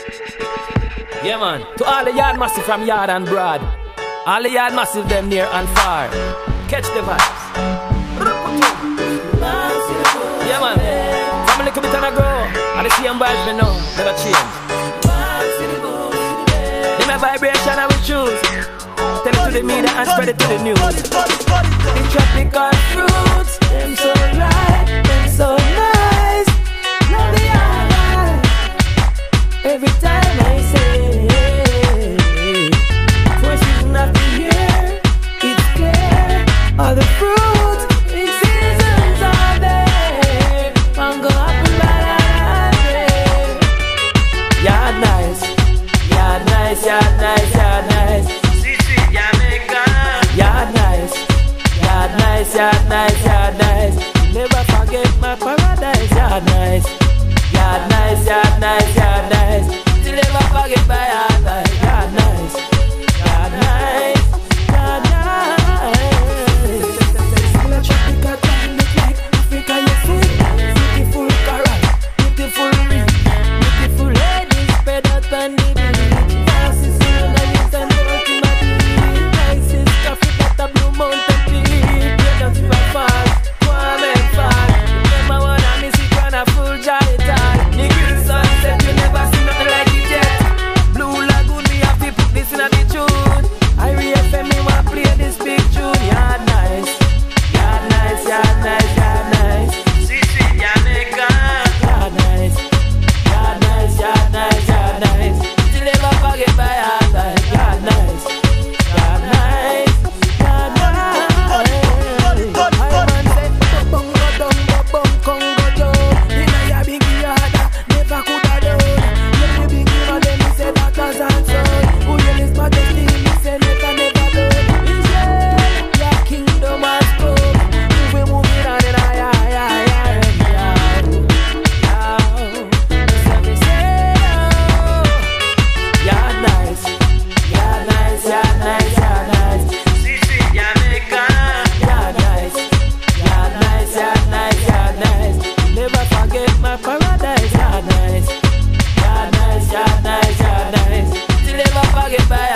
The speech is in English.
Yeah man, to all the yard massive from yard and broad, all the yard massive them near and far, catch the vibes. Yeah man, from a little bit and I grow, and the same vibes me know, never change. In my vibration I will choose, tell it to the media and spread it to the news. The tropical fruits, them so right, them so nice. Love the island, every time I say all the fruits in seasons are there. Mango, apple, banana. Yard nice, yard nice, yard nice, yard nice. Yah Meek. Yard nice, yard nice, yard nice, yard nice. Never forget my paradise. Yard nice, yard nice, yard nice, yard nice. Till never forget my yard nice. Yard nice, yard nice, yard nice. Yard nice, yard nice, yard nice. Till never forget by